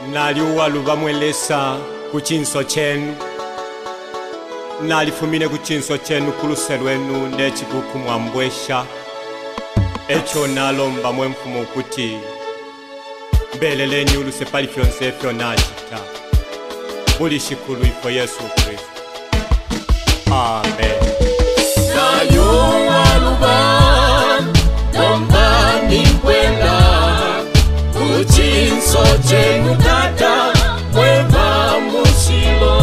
naliuwa lubamwelesa kuchinso chenu nalifumine kuchinso chenu kuluse lwenu nechikuku mwambwesha echo nalomba mwemfumo kuti mbeleleni uluse pali fyonse efyo nachita muli shikulu ifo Yesu Kristo. Amen. Nayuwa luban dombani kwenda kuchinso chenu tata mwema musilo.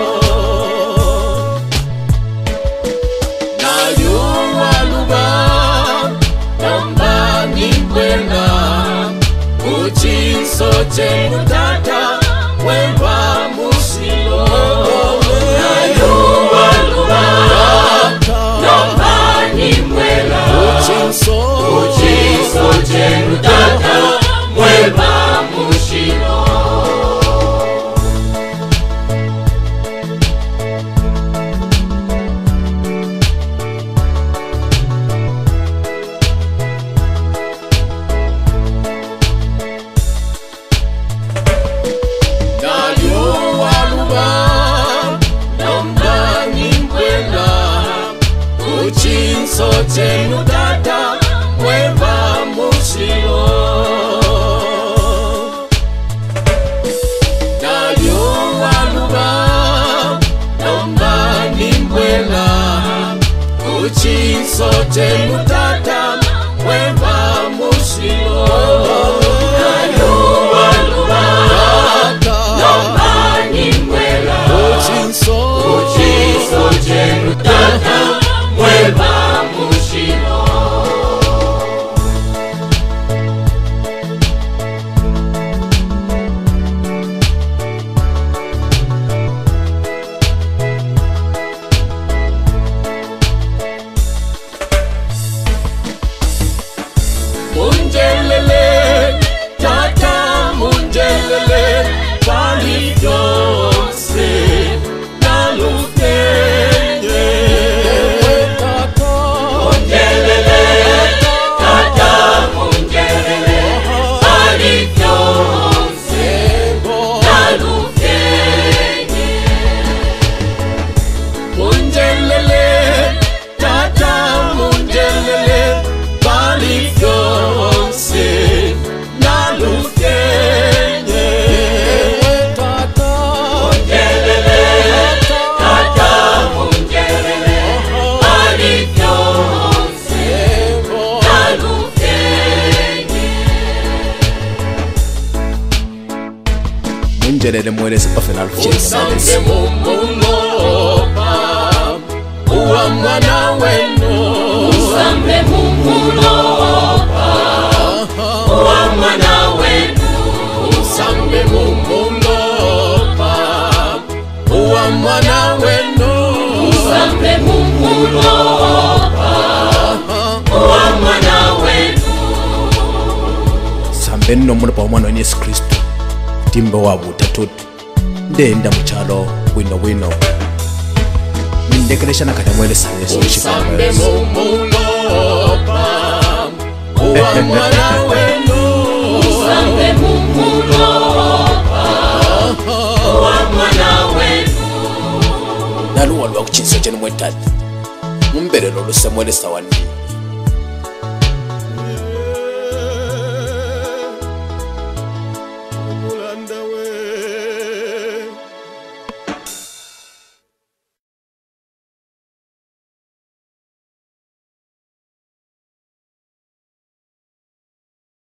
Nayuwa luban dombani kwenda kuchinso chenu tata mwema musilo. Nayuwa luban dombani mwela kuchinso chenu tata mwema musilo. Kuchinso chenu tata mwema musilo. Nayuwa luban dombani mwela kuchinso chenu tata mwema musilo. Nayuwa luban dombani mwela kuchinso chenu tata mwema musilo. Munjelele tata munjelele pali vyonse nalutenge. Munjelele tata munjelele pali vyonse nalutenge. Munjelele tata munjelele pali vyonse nalutenge. Munjelele tata munjelele pali vyonse nalutenge. Munjelele mwelese pafela Usambe mumulopa uwa mwana wenu. Usambe mumulopa uwa mwana wenu. Usambe mumulopa uwa mwana wenu. Usambe mumulopa uwa mwana wenu. sambeni nomulopa w'omwana wa Yesu Kristo timbo wabu utatutu ndenda muchalo wino wino nindekelesha nakata mwelesa Yesu Usambe mumulopa uwa mwana wenu. Usambe mumulopa uwa mwana wenu. naluwa lwa kuchinso chenu mwetatu mumbelelo luse mwelesa wani